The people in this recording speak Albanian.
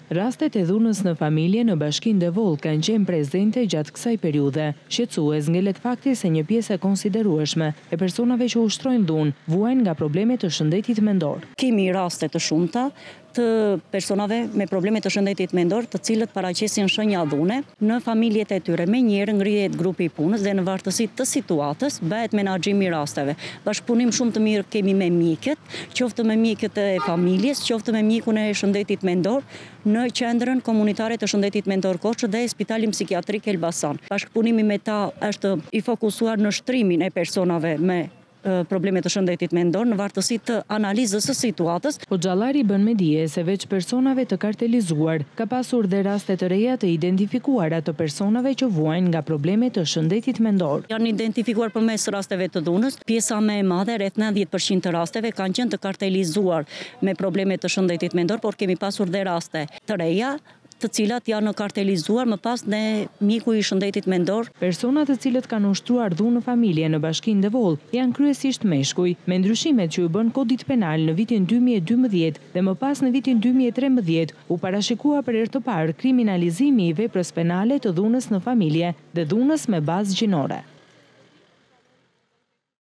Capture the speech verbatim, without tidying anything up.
Rastet e dhunës në familje në Bashkinë Devol kanë qenë prezente gjatë kësaj periudhe. Shqetësues ngelet fakti se një pjesë e konsiderueshme e personave që ushtrojnë dhunë vuajnë nga probleme të shëndetit mendor. Kemi raste të shumta të personave me probleme të shëndetit mendor, të cilët paraqesin shenja dhune në familjet e tyre. Menjëherë ngrihet grupi i punës dhe në vartësi të situatës bëhet menaxhimi i rasteve. Bashkëpunim shumë të mirë kemi me mjekët, qoftë me mjekët e familjes, qoftë me mjekun e shëndetit mendor në qendrën komunitare të shëndetit mendor Korçë dhe Spitalin Psikiatrik Elbasan. Bashkëpunimi me ta është i fokusuar në shtrimin e personave me probleme të shëndetit mendor në vartësi të analizës së situatës. Hoxhallari bën me dije se veç personave të kartelizuar ka pasur dhe raste të reja të identifikuara të personave që vuajnë nga probleme të shëndetit mendor. Janë identifikuar përmes rasteve të dhunës, pjesa më e madhe, rreth nëntëdhjetë përqind të rasteve kanë qenë të kartelizuar me probleme të shëndetit mendor, por kemi pasur dhe raste të reja të cilat janë kartelizuar më pas në mjeku i shëndetit mendor. Personat të cilët kanë ushtruar dhunë në familje në Bashkinë Devol janë kryesisht meshkuj, me ndryshimet që u bën kodit penal në vitin dy mijë e dymbëdhjetë dhe më pas në vitin dy mijë e trembëdhjetë u parashikua për herë të parë kriminalizimi i veprës penale të dhunës në familje dhe dhunës me bazë gjinore.